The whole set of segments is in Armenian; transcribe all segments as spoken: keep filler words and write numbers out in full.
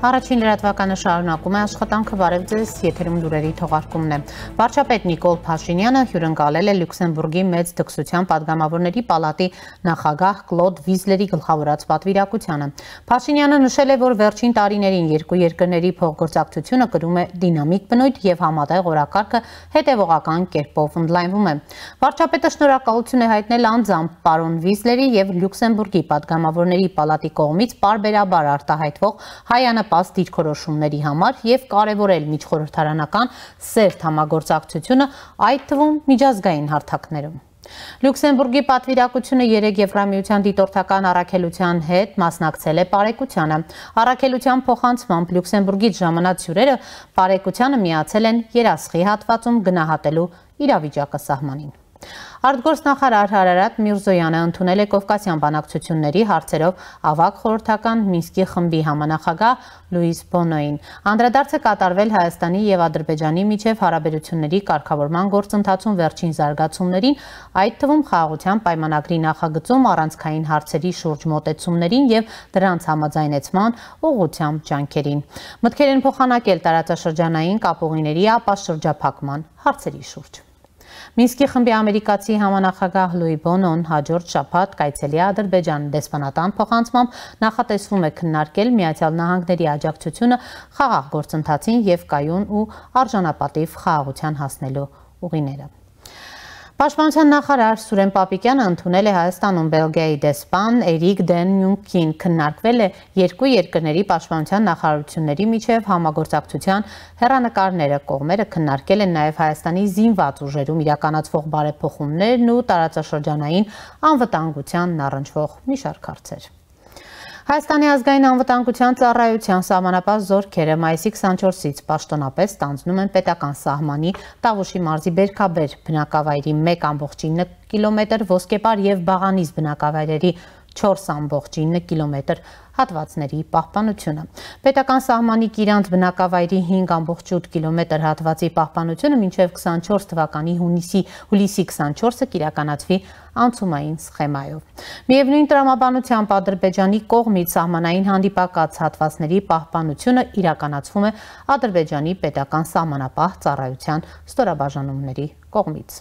Առաջին լրատվականը շարունակում է աշխատանքը բարև ձեզ եթերում լուրերի թողարկումն է։ Վարչապետ Նիկոլ Փաշինյանը հյուրընկալել է Լյուքսեմբուրգի մեծ 득수ության падգամավորների պալատի նախագահ Կլոդ Վիզլերի գլխավորած պատվիրակությանը։ Փաշինյանը նշել է, որ վերջին տարիներին երկու երկրների փոխգործակցությունը կրում է դինամիկ բնույթ եւ համատեղ օրակարգը հետեւողական կերպով ընդլայնվում է։ Վարչապետը շնորհակալություն է հայտնել անձամբ պարոն Վիզլերի եւ Լյուքսեմբուրգի падգամավորների պալատի կողմից պարբերաբար արտահայտվող հայանպաստ դիրքորոշումների համար եւ կարեւորել միջխորհրդարանական սերտ համագործակցությունը, այդ թվում միջազգային հարթակներում։ Լյուքսեմբուրգի պատվիրակությունը երեք Եվրամիության դիտորդական առաքելության հետ մասնակցել է պարեկությանը։ Առաքելության փոխանցմամբ Լյուքսեմբուրգից ժամանած հյուրերը պարեկությանը միացել են երասխի հատվածում գնահատելու իրավիճակը սահմանին։ Արտգործնախարար Հարարատ Միրզոյանը ընդունել է Կովկասյան բանակցությունների հարցերով ավագ խորհրդական Մինսկի խմբի համանախագահ Լուիս Բոնոին։ Անդրադարձ է կատարվել Հայաստանի եւ Ադրբեջանի միջև հարաբերությունների կարգավորման գործընթացում վերջին զարգացումներին, այդ թվում խաղաղության պայմանագրի նախագծում առանցքային հարցերի շուրջ մոտեցումներին եւ դրանց համաձայնեցման ուղղությամբ ջանքերին։ Մտքեր են փոխանակել տարածաշրջանային կապուղիների ապաշրջափակման հարցերի շուրջ։ Մինսկի խմբի ամերիկացի համանախագահ Լուի Բոնոն հաջորդ շաբաթ կայցելի է Ադրբեջան դեսպանատան փոխանցմամբ նախատեսվում է քննարկել Միացյալ Նահանգների աջակցությունը խաղաղ գործընթացին եւ կայուն ու արժանապատիվ խաղաղության հասնելու ուղիները։ Պաշտպանության նախարար Սուրեն Պապիկյանը ընդունել է Հայաստանում Բելգիայի դեսպան Էրիկ Դեն Նյունքին, քննարկվել է երկու երկրների պաշտպանության նախարարությունների միջև համագործակցության հեռանկարները, կողմերը քննարկել են նաև Հայաստանի զինված ուժերում իրականացվող բարեփոխումներն ու տարածաշրջանային անվտանգությանն առնչվող մի շարք հարցեր։ Հայաստանի ազգային անվտանգության ծառայության սահմանապահ զորքերը մայիսի քսանչորսից պաշտոնապես ստանձնում են պետական սահմանի Տավուշի մարզի Բերքաբեր բնակավայրի մեկ ամբողջ ինը կիլոմետր, Ոսկեպար եւ Բաղանիս բնակավայրերի չորս ամբողջ ինը կիլոմետր հատվածների պահպանությունը։ Պետական սահմանի Կիրանց բնակավայրի հինգ ամբողջ ութ կիլոմետր հատվածի պահպանությունը մինչև քսանչորս թվականի հունիսի հուլիսի քսանչորսը կիրականացվի անցումային սխեմայով։ Միևնույն տրամաբանությամբ Ադրբեջանի կողմից սահմանային հանդիպակաց հատվածների պահպանությունը իրականացվում է Ադրբեջանի պետական սահմանապահ ծառայության ստորաբաժանումների կողմից։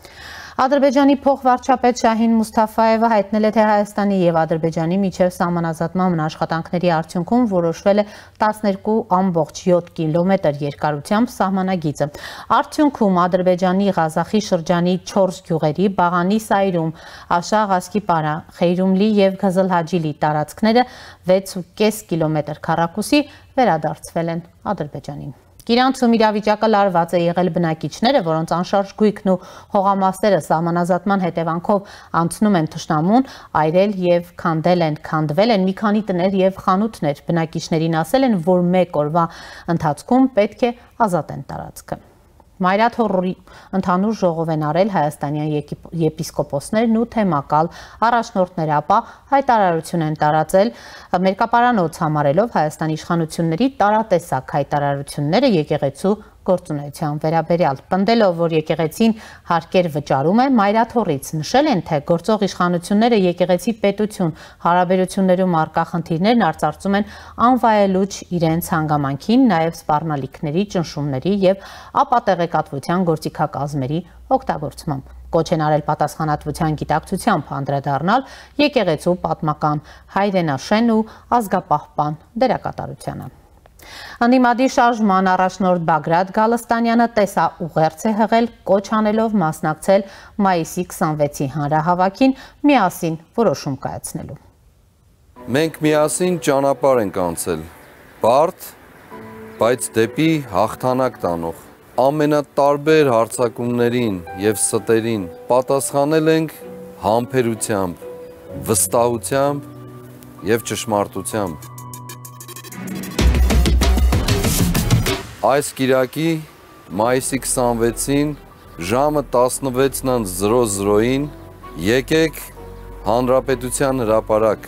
Ադրբեջանի փոխվարչապետ Շահին Մուսթաֆայևը հայտնել է, թե Հայաստանի եւ Ադրբեջանի միջև սահմանազատման աշխատանքների արդյունքում որոշվել է տասներկու ամբողջ յոթ կիլոմետր երկարությամբ սահմանագիծը։ Արդյունքում Ադրբեջանի Ղազախի շրջանի չորս գյուղերի Բաղանի Սայրում, Աշաղ Ասկիպարա, Խեյրումլի եւ Քզլհաջիլի տարածքները վեց ու կես կիլոմետր քառակուսի վերադարձվել են Ադրբեջանին։ Կիրանցում իրավիճակը լարված է եղել բնակիչները, որոնց անշարժ գույքն ու հողամասերը սահմանազատման հետևանքով անցնում են թշնամուն, այրել եւ քանդել են, քանդվել են մի քանի տներ եւ խանութներ։ Բնակիչներին ասել են, որ մեկ օրվա ընթացքում պետք է ազատեն տարածքը։ Մայրաթորի ընդհանուր ժողով են արել հայաստանյան եպիսկոպոսներն ու թեմակալ առաջնորդները, ապա հայտարարություն են տարածել մերկապարանոց համարելով Հայաստանի իշխանությունների տարատեսակ հայտարարությունները եկեղեցու գործունեության վերաբերյալ։ Պնդելով, որ եկեղեցին հարկեր վճարում է, Մայրաթորից նշել են, թե գործող իշխանությունները եկեղեցի պետություն հարաբերություններում առկա խնդիրներն արծարծում են անվայելուչ իրենց հանգամանքին, նաև սպառնալիքների, ճնշումների եւ ապատեղեկատվության գործիքակազմերի օգտագործմամբ։ Կոչ են արել պատասխանատվության գիտակցությամբ անդրադառնալ եկեղեցու պատմական հայրենաշեն ու ազգապահպան դերակատարությանը։ Անդիմադի շարժման առաջնորդ Բագրատ Գալստանյանը տեսաուղերձ է հղել, կոչ անելով մասնակցել մայիսի քսանվեցի հանրահավաքին միասին որոշում կայացնելու։ Մենք միասին ճանապարհ ենք անցել, բարդ, բայց դեպի հաղթանակ տանող։ Ամենատարբեր հարձակումներին եւ ստերին պատասխանել ենք համբերությամբ, վստահությամբ եւ ճշմարտությամբ։ Այս կիրակի մայիսի քսանվեցին ժամը տասնվեցն զրո զրոյին եկեք Հանրապետության հրապարակ։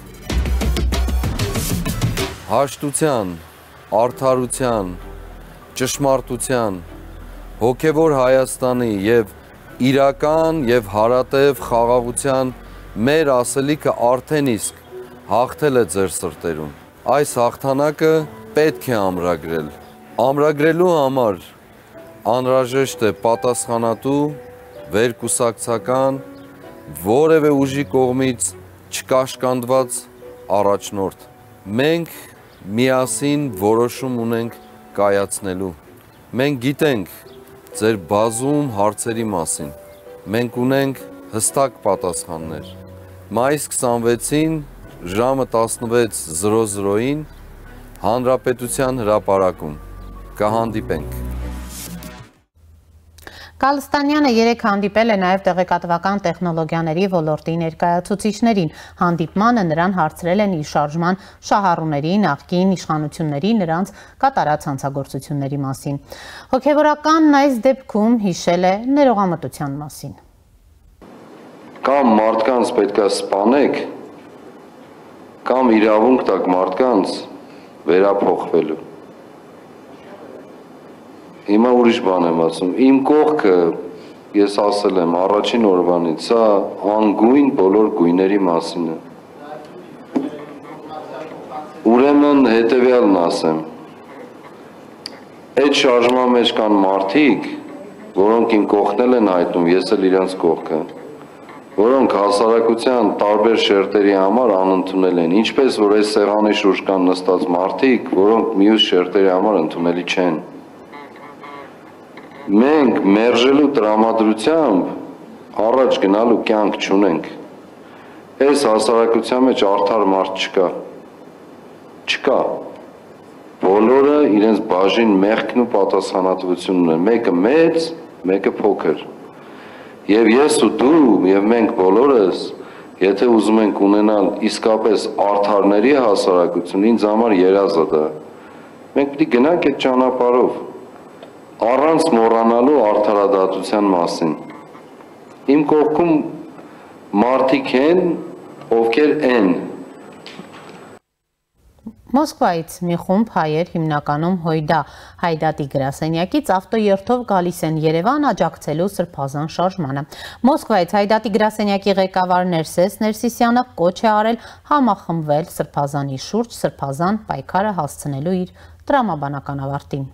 Հաշտության, արդարության, ճշմարտության, հոգևոր Հայաստանի եւ իրական եւ հարատև խաղաղության մեր ասելիքը արդեն իսկ հաղթել է ձեր սրտերում։ Այս հաղթանակը պետք է ամրագրել։ Ամրագրելու համար անհրաժեշտ է պատասխանատու, վերկուսակցական, որևէ ուժի կողմից չկաշկանդված առաջնորդ։ Մենք միասին որոշում ունենք կայացնելու։ Մենք գիտենք ձեր բազում հարցերի մասին։ Մենք ունենք հստակ պատասխաններ։ Մայիս քսանվեցին ժամը տասնվեց զրո զրոյին Հանրապետության հրապարակում կհանդիպենք։ Գալստանյանը երեկ հանդիպել է նաև տեղեկատվական տեխնոլոգիաների ոլորտի ներկայացուցիչներին։ Հանդիպմանը նրան հարցրել են իր շարժման շահառուների, նախկին իշխանությունների նրանց կատարած հանցագործությունների մասին։ Հոգևորականն այս դեպքում հիշել է ներողամտության մասին։ Կամ մարդկանց պետք է սպանեք, կամ իրավունք տակ մարդկանց վերափոխվելու։ Հիմա ուրիշ բան եմ ասում, իմ կողքը, ես ասել եմ առաջին օրվանից, սա անգույն բոլոր գույների մասին է։ Ուրեմն հետևյալն ասեմ, այդ շարժման մեջ կան մարդիկ, որոնք իմ կողքնել են հայտնում, ես էլ իրենց կողքը, որոնք հասարակության տարբեր շերտերի համար անընդունել են, ինչպես որ այս սեղանի շուրջ կան նստած մարդիկ, որոնք մյուս շերտերի համար ընդունելի չեն։ Մենք մերժելու տրամադրությամբ առաջ գնալու կյանք չունենք։ Այս հասարակության մեջ արդար մարդ չկա։ Չկա։ Բոլորը իրենց բաժին մեղքն ու պատասխանատվություն ունեն։ Մեկը մեծ, մեկը փոքր։ Եվ ես ու դու, եւ մենք բոլորս, եթե ուզում ենք ունենալ իսկապես արդարների հասարակություն, ինձ համար երազ է դա։ Մենք պիտի գնանք այդ ճանապարհով, առանց մոռանալու արդարադատության մասին։ Իմ կողքում մարդիկ են, ովքեր են։ Մոսկվայից մի խումբ հայեր հիմնականում Հոյդա Հայդատի գրասենյակից ավտոերթով գալիս են Երևան աջակցելու Սրբազան շարժմանը։ Մոսկվայից Հայդատի գրասենյակի ղեկավար Ներսես Ներսիսյանը կոչ է արել համախմբվել Սրբազանի շուրջ Սրբազան պայքարը հասցնելու իր տրամաբանական ավարտին։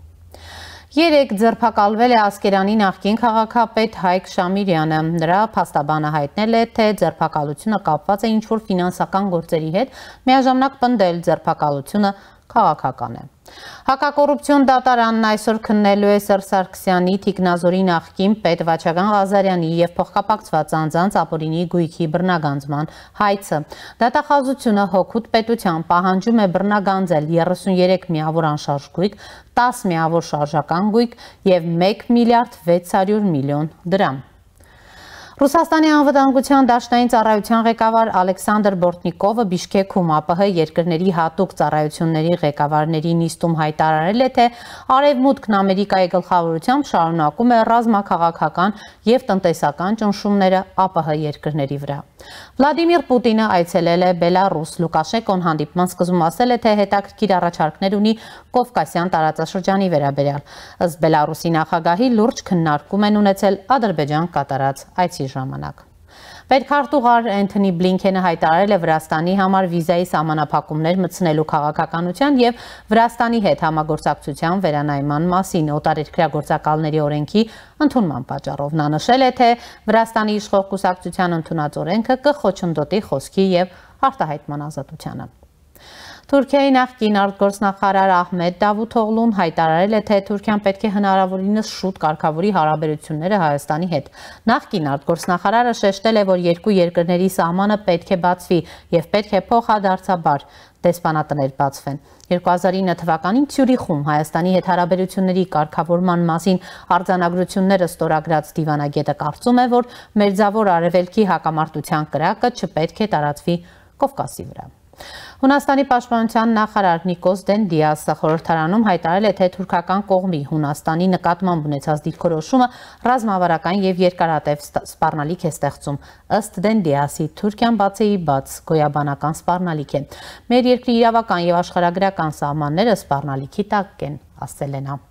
Երեկ ձերբակալվել է Ասկերանի նախկին քաղաքապետ Հայկ Շամիրյանը։ Նրա փաստաբանը հայտնել է, թե ձերբակալությունը կապված է ինչ-որ ֆինանսական գործերի հետ, միաժամանակ պնդել ձերբակալությունը քաղաքական է։ Հակակոռուպցիոն դատարանն այսօր քննելու է Սերժ Սարգսյանի, Թիկնազորի նախկին պետ Վաչագան Ղազարյանի եւ փոխկապակցված անձանց ապօրինի գույքի բռնագանձման հայցը։ Դատախազությունը հօգուտ պետության պահանջում է բռնագանձել երեսուներեք միավոր անշարժ գույք, տաս միավոր շարժական գույք եւ մեկ միլիարդ վեց հարյուր միլիոն դրամ։ Ռուսաստանի անվտանգության դաշնային ծառայության ղեկավար Ալեքսանդր Բորտնիկովը Բիշկեքում ԱՊՀ երկրների հատուկ ծառայությունների ղեկավարների նիստում հայտարարել է, թե Արևմուտքն Ամերիկայի գլխավորությամբ շարունակում է ռազմաքաղաքական եւ տնտեսական ճնշումները ԱՊՀ երկրների վրա։ Վլադիմիր Պուտինը այցելել է Բելարուս։ Լուկաշենկոն հանդիպման սկզբում ասել է, թե հետաքրքիր առաջարկներ ունի Կովկասյան տարածաշրջանի վերաբերյալ։ Ըստ Բելարուսի նախագահի լուրջ քննարկում են ունեցել Ադրբեջան կատարած այցի ժամանակ։ Պետքարտուղար Էնթոնի Բլինքենը հայտարարել է Վրաստանի համար վիզայի սահմանափակումներ մտցնելու քաղաքականության եւ Վրաստանի հետ համագործակցության վերանայման մասին օտարերկրյա գործակալների օրենքի ընդունման պատճառով։ Նա նշել է, թե Վրաստանի իշխող կուսակցության ընդունած օրենքը կխոչընդոտի խոսքի եւ արտահայտման ազատությանը։ Թուրքիայի նախկին արտգործնախարար Ահմեդ Դավութօղլուն հայտարարել է, թե Թուրքիան պետք է հնարավորինս շուտ կարգավորի հարաբերությունները Հայաստանի հետ։ Նախկին արտգործնախարարը շեշտել է, որ երկու երկրների սահմանը պետք է բացվի եւ պետք է փոխադարձաբար դեսպանատներ բացվեն։ երկու հազար ինը թվականին Ցյուրիխում Հայաստանի հետ հարաբերությունների կարգավորման մասին արձանագրությունները ստորագրած դիվանագետը կարծում է, որ Մերձավոր Արևելքի հակամարտության կրակը չպետք է տարածվի Կովկասի վրա։ Հունաստանի պաշտպանության նախարար Նիկոս Դենդիասը խորհրդարանում հայտարարել է, թե թուրքական կողմի Հունաստանի նկատմամբ ունեցած դիրքորոշումը ռազմավարական եւ երկարատև սպառնալիք է ստեղծում։ Ըստ Դենդիասի, Թուրքիան բացի բաց գոյաբանական սպառնալիք է։ Մեր երկրի իրավական եւ աշխարհագրական սահմանները սպառնալիքի տակ են, ասել է նա։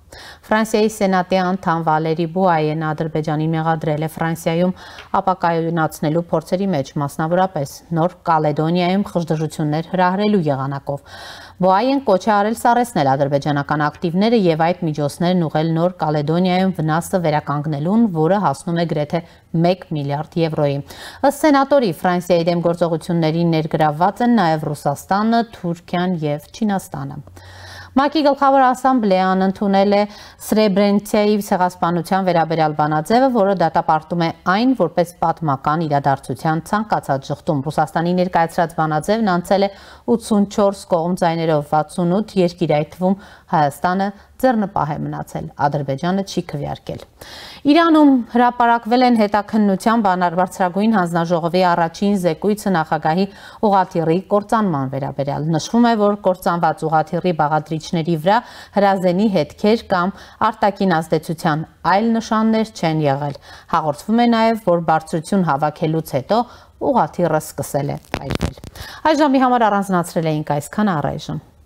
Ֆրանսիայի սենատի անդամ Վալերի Բուայեն Ադրբեջանին մեղադրել է Ֆրանսիայում ապակայունացնելու փորձերի մեջ, մասնավորապես Նոր Կալեդոնիայում խժդժություններ հրահրելու եղանակով։ Բուայեն կոչ է արել սառեցնել ադրբեջանական ակտիվները եւ այդ միջոցներն ուղղել Նոր Կալեդոնիայում վնասը վերականգնելուն, որը հասնում է գրեթե մեկ միլիարդ եվրոյի։ Ըստ սենատորի, Ֆրանսիայի դեմ գործողություններին ներգրավված են նաեւ Ռուսաստանը, Թուրքիան եւ Չինաստանը։ ՄԱԿ-ի գլխավոր ասամբլեան ընդունել է Սրեբրենիցայի ցեղասպանության վերաբերյալ բանաձևը, որը դատապարտում է այն որպես պատմական իրադարձության ցանկացած շղթում։ Ռուսաստանի ներկայացրած բանաձևն անցել է ութսունչորս կողմ ձայներով, վաթսունութ երկիր, այդ թվում Հայաստանը ձեռնպահ է մնացել, Ադրբեջանը չի քվեարկել։ Իրանում հրապարակվել են հետաքննության բարձրագույն հանձնաժողովի առաջին զեկույցը նախագահի ուղղաթիռի կործանման վերաբերյալ։ Նշվում է, որ կործանված ուղղաթիռի բաղադրիչների վրա հրազենի հետքեր կամ արտաքին ազդեցության այլ նշաններ չեն եղել։ Հաղորդվում է նաև, որ բարձրություն հավաքելուց հետո ուղղաթիռը սկսել է այրվել։ Այս ժամի համար առանձնացրել էինք այսքանը, առայժմ